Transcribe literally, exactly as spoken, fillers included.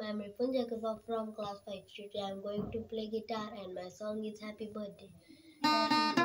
I'm Ripun Jacoba from class five. Today I'm going to play guitar and my song is Happy Birthday. Happy